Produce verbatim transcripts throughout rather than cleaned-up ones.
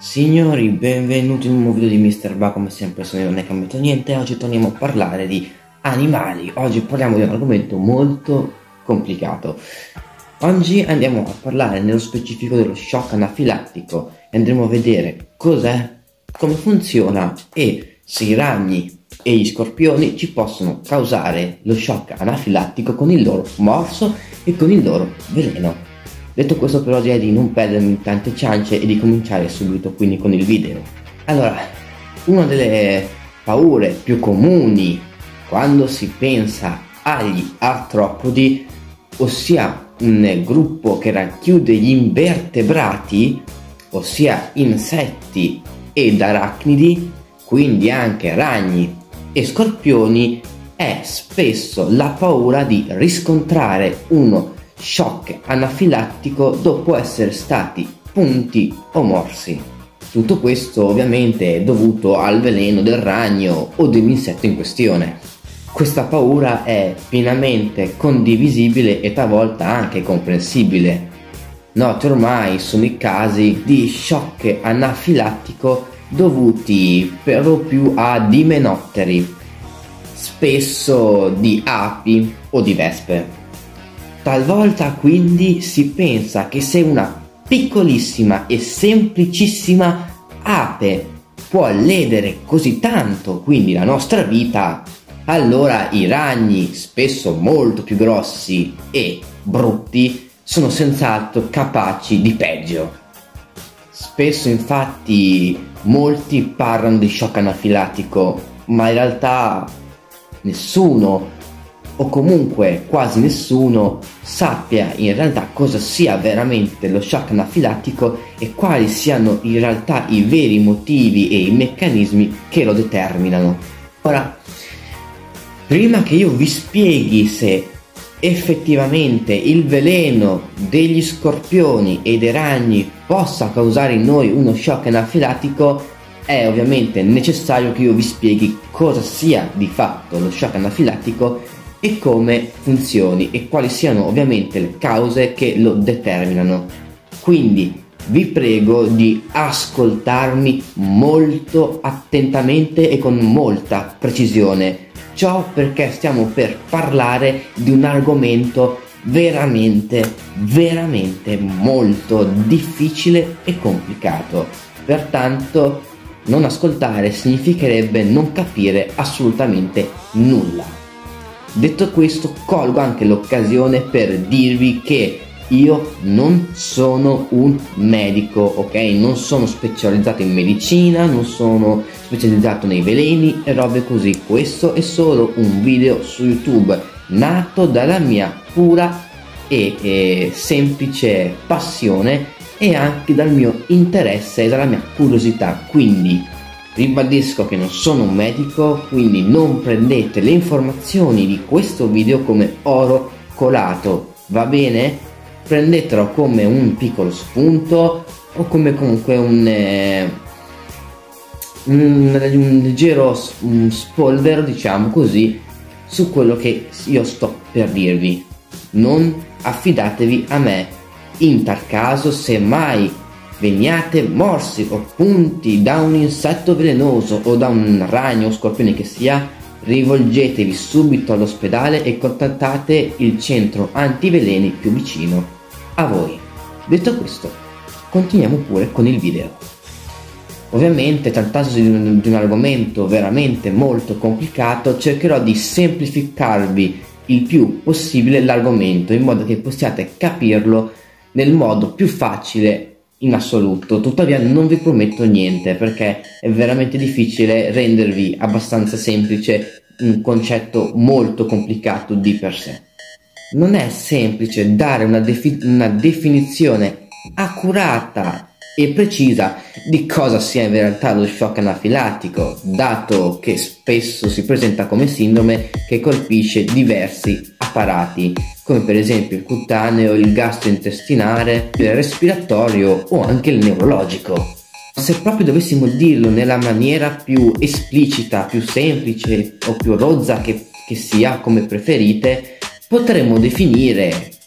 Signori, benvenuti in un nuovo video di mister Ba. Come sempre sono io, non è cambiato niente. Oggi torniamo a parlare di animali. Oggi parliamo di un argomento molto complicato. Oggi andiamo a parlare nello specifico dello shock anafilattico e andremo a vedere cos'è, come funziona e se i ragni e gli scorpioni ci possono causare lo shock anafilattico con il loro morso e con il loro veleno. Detto questo, però, direi di non perdermi in tante ciance e di cominciare subito quindi con il video. Allora, una delle paure più comuni quando si pensa agli artropodi, ossia un gruppo che racchiude gli invertebrati, ossia insetti ed arachnidi, quindi anche ragni e scorpioni, è spesso la paura di riscontrare uno shock anafilattico dopo essere stati punti o morsi. Tutto questo ovviamente è dovuto al veleno del ragno o dell'insetto in questione. Questa paura è pienamente condivisibile e talvolta anche comprensibile. Noti ormai sono i casi di shock anafilattico dovuti per lo più a dimenotteri, spesso di api o di vespe. Talvolta quindi si pensa che se una piccolissima e semplicissima ape può ledere così tanto quindi la nostra vita, allora i ragni, spesso molto più grossi e brutti, sono senz'altro capaci di peggio. Spesso infatti molti parlano di shock anafilattico, ma in realtà nessuno, o comunque quasi nessuno, sappia in realtà cosa sia veramente lo shock anafilattico e quali siano in realtà i veri motivi e i meccanismi che lo determinano. Ora, prima che io vi spieghi se effettivamente il veleno degli scorpioni e dei ragni possa causare in noi uno shock anafilattico, è ovviamente necessario che io vi spieghi cosa sia di fatto lo shock anafilattico e come funzioni e quali siano ovviamente le cause che lo determinano. Quindi vi prego di ascoltarmi molto attentamente e con molta precisione. Ciò perché stiamo per parlare di un argomento veramente, veramente molto difficile e complicato. Pertanto non ascoltare significherebbe non capire assolutamente nulla. Detto questo, colgo anche l'occasione per dirvi che io non sono un medico, ok? Non sono specializzato in medicina, non sono specializzato nei veleni e robe così. Questo è solo un video su YouTube nato dalla mia pura e, e semplice passione e anche dal mio interesse e dalla mia curiosità. Quindi ribadisco che non sono un medico, quindi non prendete le informazioni di questo video come oro colato, va bene? Prendetelo come un piccolo spunto o come comunque un, eh, un, un leggero un spolvero, diciamo così, su quello che io sto per dirvi. Non affidatevi a me. In tal caso, se mai veniate morsi o punti da un insetto velenoso o da un ragno o scorpione che sia, rivolgetevi subito all'ospedale e contattate il centro antiveleni più vicino a voi. Detto questo, continuiamo pure con il video. Ovviamente, trattandosi di un, di un argomento veramente molto complicato, cercherò di semplificarvi il più possibile l'argomento in modo che possiate capirlo nel modo più facile in assoluto. Tuttavia non vi prometto niente perché è veramente difficile rendervi abbastanza semplice un concetto molto complicato di per sé. Non è semplice dare una, defi- una definizione accurata e precisa di cosa sia in realtà lo shock anafilattico, dato che spesso si presenta come sindrome che colpisce diversi apparati, come per esempio il cutaneo, il gastrointestinale, il respiratorio o anche il neurologico. Se proprio dovessimo dirlo nella maniera più esplicita, più semplice o più rozza che, che sia, come preferite, potremmo definire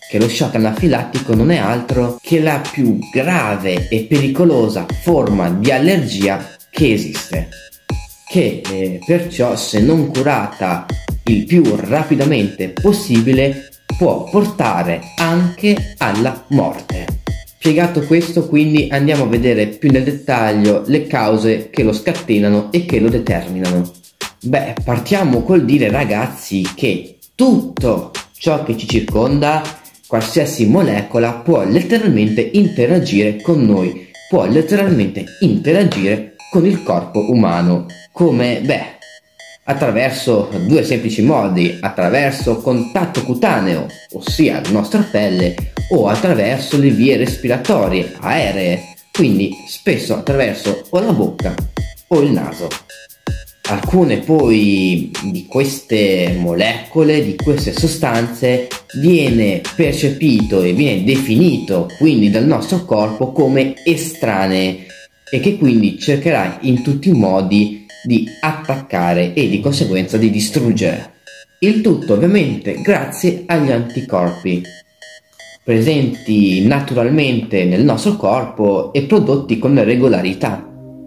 che lo shock anafilattico non è altro che la più grave e pericolosa forma di allergia che esiste, che eh, perciò, se non curata il più rapidamente possibile, può portare anche alla morte. Spiegato questo, quindi andiamo a vedere più nel dettaglio le cause che lo scatenano e che lo determinano. Beh, partiamo col dire, ragazzi, che tutto ciò che ci circonda, qualsiasi molecola, può letteralmente interagire con noi, può letteralmente interagire con il corpo umano. Come? Beh, attraverso due semplici modi: attraverso contatto cutaneo, ossia la nostra pelle, o attraverso le vie respiratorie aeree, quindi spesso attraverso o la bocca o il naso. Alcune poi di queste molecole, di queste sostanze, viene percepito e viene definito quindi dal nostro corpo come estranee, e che quindi cercherà in tutti i modi di attaccare e di conseguenza di distruggere. Il tutto ovviamente grazie agli anticorpi, presenti naturalmente nel nostro corpo e prodotti con regolarità.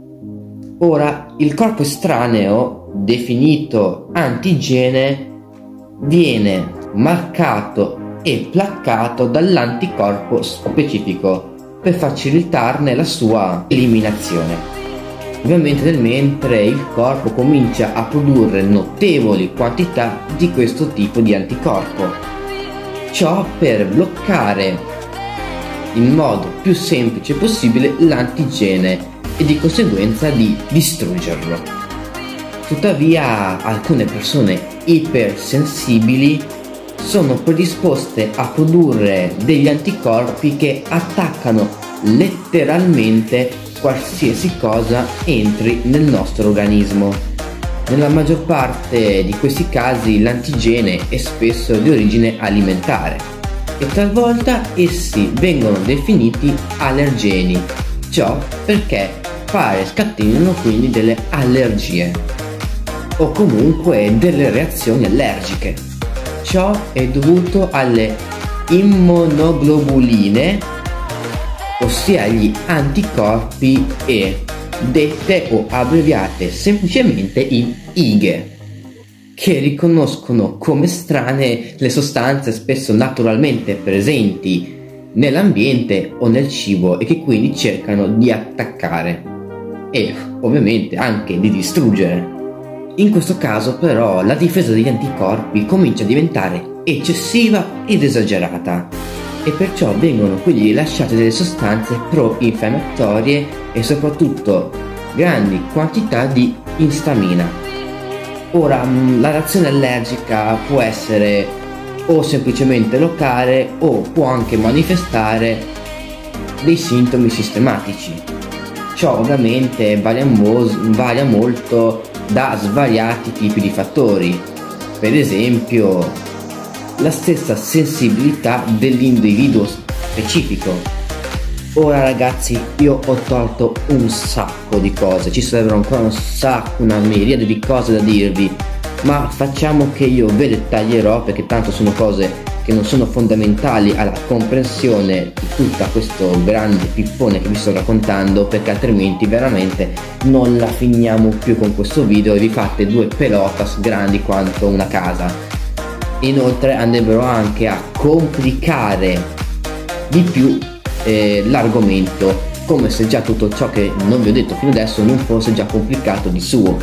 Ora, il corpo estraneo, definito antigene, viene marcato e placcato dall'anticorpo specifico per facilitarne la sua eliminazione. Ovviamente nel mentre il corpo comincia a produrre notevoli quantità di questo tipo di anticorpo, ciò per bloccare in modo più semplice possibile l'antigene e di conseguenza di distruggerlo. Tuttavia, alcune persone ipersensibili sono predisposte a produrre degli anticorpi che attaccano letteralmente qualsiasi cosa entri nel nostro organismo. Nella maggior parte di questi casi l'antigene è spesso di origine alimentare e talvolta essi vengono definiti allergeni, ciò perché pare scatenino quindi delle allergie o comunque delle reazioni allergiche. Ciò è dovuto alle immunoglobuline, ossia gli anticorpi E, dette o abbreviate semplicemente in I G E, che riconoscono come estranee le sostanze spesso naturalmente presenti nell'ambiente o nel cibo e che quindi cercano di attaccare e ovviamente anche di distruggere. In questo caso però la difesa degli anticorpi comincia a diventare eccessiva ed esagerata e perciò vengono quindi rilasciate delle sostanze pro-infiammatorie e soprattutto grandi quantità di istamina. Ora, la reazione allergica può essere o semplicemente locale o può anche manifestare dei sintomi sistematici. Ciò ovviamente varia, mo- varia molto da svariati tipi di fattori, per esempio la stessa sensibilità dell'individuo specifico. Ora ragazzi, io ho tolto un sacco di cose, ci sarebbero ancora un sacco, una miriade di cose da dirvi, ma facciamo che io ve le taglierò perché tanto sono cose che non sono fondamentali alla comprensione di tutto questo grande pippone che vi sto raccontando, perché altrimenti veramente non la finiamo più con questo video e vi fate due pelotas grandi quanto una casa. Inoltre andrebbero anche a complicare di più eh, l'argomento, come se già tutto ciò che non vi ho detto fino adesso non fosse già complicato di suo.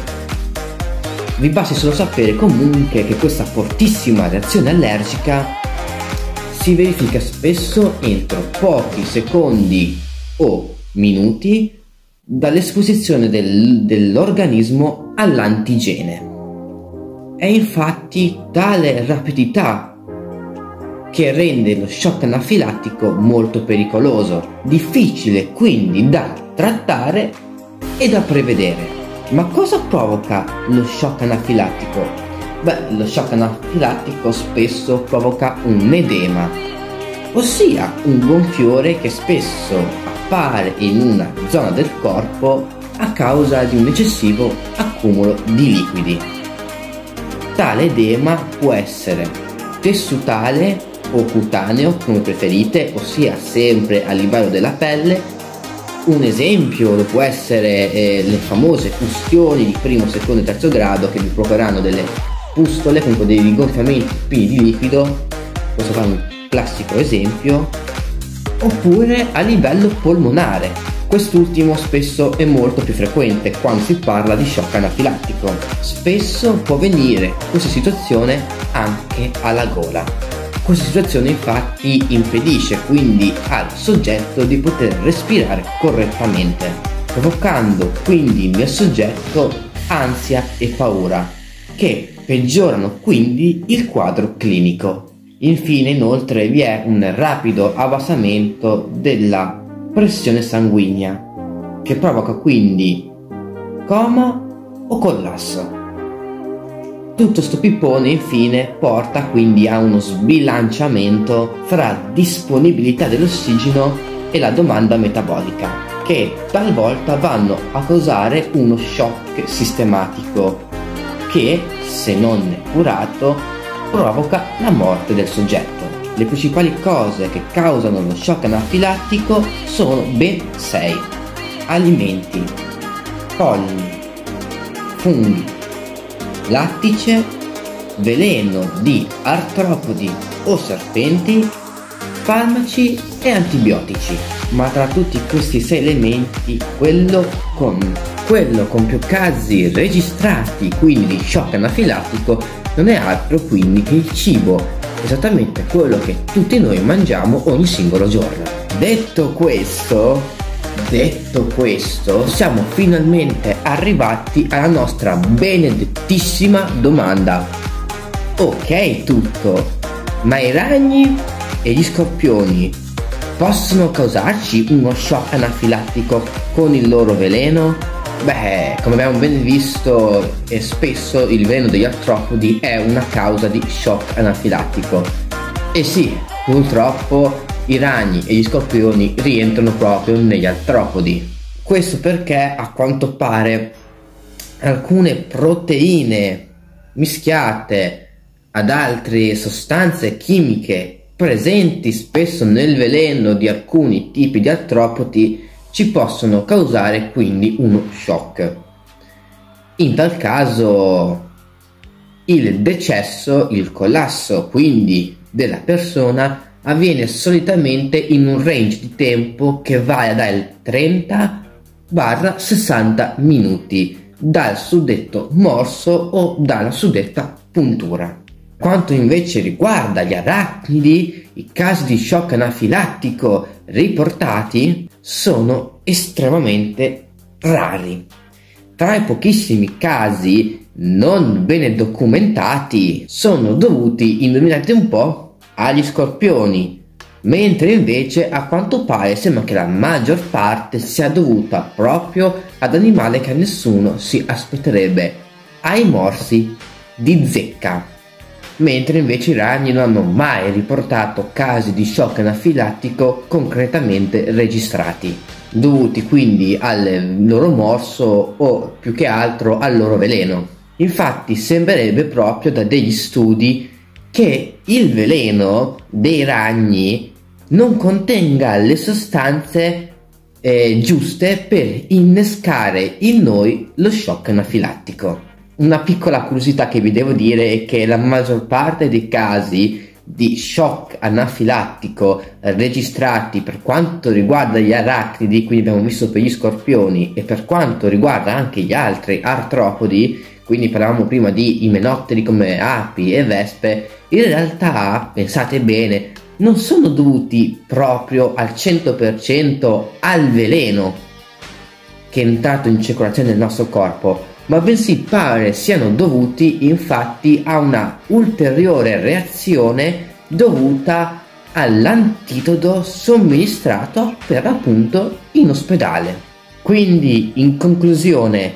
Vi basti solo sapere comunque che questa fortissima reazione allergica si verifica spesso entro pochi secondi o minuti dall'esposizione del, dell'organismo all'antigene. È infatti tale rapidità che rende lo shock anafilattico molto pericoloso, difficile quindi da trattare e da prevedere. Ma cosa provoca lo shock anafilattico? Beh, lo shock anafilattico spesso provoca un edema, ossia un gonfiore che spesso appare in una zona del corpo a causa di un eccessivo accumulo di liquidi. Tale edema può essere tessutale o cutaneo, come preferite, ossia sempre a livello della pelle. Un esempio lo può essere eh, le famose ustioni di primo, secondo e terzo grado, che vi provocheranno delle pustole, comunque dei rigonfiamenti pieni di liquido. Posso fare un classico esempio. Oppure a livello polmonare. Quest'ultimo spesso è molto più frequente quando si parla di shock anafilattico. Spesso può venire questa situazione anche alla gola. Questa situazione infatti impedisce quindi al soggetto di poter respirare correttamente, provocando quindi nel soggetto ansia e paura, che peggiorano quindi il quadro clinico. Infine, inoltre, vi è un rapido abbassamento della pressione sanguigna, che provoca quindi coma o collasso. Tutto sto pippone infine porta quindi a uno sbilanciamento fra disponibilità dell'ossigeno e la domanda metabolica, che talvolta vanno a causare uno shock sistematico che, se non curato, provoca la morte del soggetto. Le principali cose che causano lo shock anafilattico sono ben sei: alimenti, pollini, funghi, lattice, veleno di artropodi o serpenti, farmaci e antibiotici. Ma tra tutti questi sei elementi, quello con, quello con più casi registrati quindi di shock anafilattico non è altro quindi che il cibo, esattamente quello che tutti noi mangiamo ogni singolo giorno. Detto questo, detto questo, siamo finalmente arrivati alla nostra benedettissima domanda. Ok tutto, ma i ragni e gli scorpioni possono causarci uno shock anafilattico con il loro veleno? Beh, come abbiamo ben visto, eh, spesso il veleno degli artropodi è una causa di shock anafilattico. E sì, purtroppo i ragni e gli scorpioni rientrano proprio negli artropodi. Questo perché a quanto pare alcune proteine mischiate ad altre sostanze chimiche presenti spesso nel veleno di alcuni tipi di artropodi ci possono causare quindi uno shock. In tal caso il decesso, il collasso quindi della persona, avviene solitamente in un range di tempo che varia dal trenta sessanta minuti dal suddetto morso o dalla suddetta puntura. Quanto invece riguarda gli arachnidi, i casi di shock anafilattico riportati sono estremamente rari. Tra i pochissimi casi non bene documentati sono dovuti, indovinate un po', agli scorpioni, mentre invece a quanto pare sembra che la maggior parte sia dovuta proprio ad animali che nessuno si aspetterebbe, ai morsi di zecca. Mentre invece i ragni non hanno mai riportato casi di shock anafilattico concretamente registrati, dovuti quindi al loro morso o più che altro al loro veleno. Infatti sembrerebbe proprio da degli studi che il veleno dei ragni non contenga le sostanze eh, giuste per innescare in noi lo shock anafilattico. Una piccola curiosità che vi devo dire è che la maggior parte dei casi di shock anafilattico registrati per quanto riguarda gli arachnidi, quindi abbiamo visto per gli scorpioni, e per quanto riguarda anche gli altri artropodi, quindi parlavamo prima di imenotteri come api e vespe, in realtà, pensate bene, non sono dovuti proprio al cento per cento al veleno che è entrato in circolazione nel nostro corpo, ma bensì pare siano dovuti infatti a una ulteriore reazione dovuta all'antidoto somministrato per l'appunto in ospedale. Quindi, in conclusione,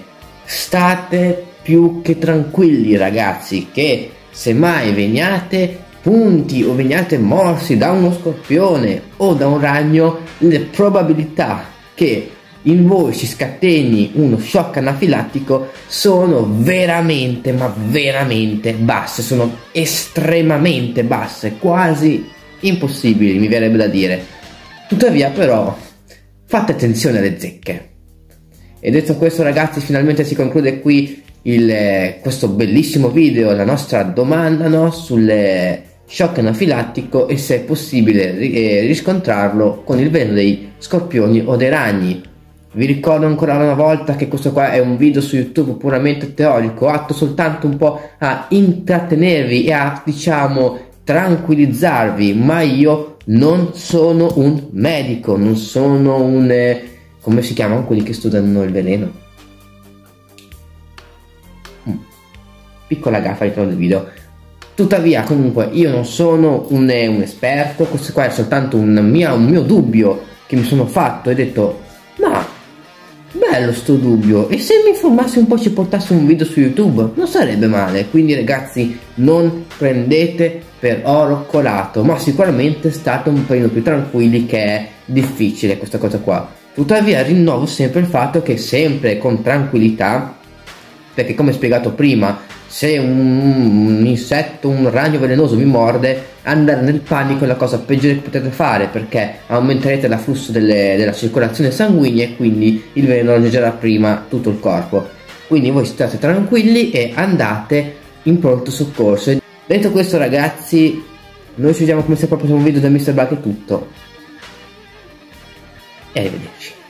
state più che tranquilli ragazzi, che se mai veniate punti o veniate morsi da uno scorpione o da un ragno, le probabilità che in voi si scateni uno shock anafilattico sono veramente ma veramente basse, sono estremamente basse, quasi impossibili, mi verrebbe da dire. Tuttavia però fate attenzione alle zecche. E detto questo ragazzi, finalmente si conclude qui il, questo bellissimo video, la nostra domanda, no, sul shock anafilattico e se è possibile eh, riscontrarlo con il veleno dei scorpioni o dei ragni. Vi ricordo ancora una volta che questo qua è un video su YouTube puramente teorico, atto soltanto un po' a intrattenervi e a, diciamo, tranquillizzarvi, ma io non sono un medico, non sono un... Eh, come si chiamano quelli che studiano il veleno? Mm. Piccola gaffa all'interno del video. Tuttavia, comunque, io non sono un, eh, un esperto, questo qua è soltanto un mio, un mio dubbio che mi sono fatto e ho detto, ma bello sto dubbio, e se mi informassi un po', ci portassi un video su YouTube, non sarebbe male. Quindi ragazzi, non prendete per oro colato, ma sicuramente state un po' più tranquilli che è difficile questa cosa qua. Tuttavia rinnovo sempre il fatto che sempre con tranquillità, perché come spiegato prima, se un, un insetto, un ragno velenoso vi morde, andare nel panico è la cosa peggiore che potete fare, perché aumenterete l'afflusso delle, della circolazione sanguigna e quindi il veleno raggiungerà prima tutto il corpo. Quindi voi state tranquilli e andate in pronto soccorso. Detto questo ragazzi, noi ci vediamo come sempre al prossimo video da mister Bug, è tutto e arrivederci.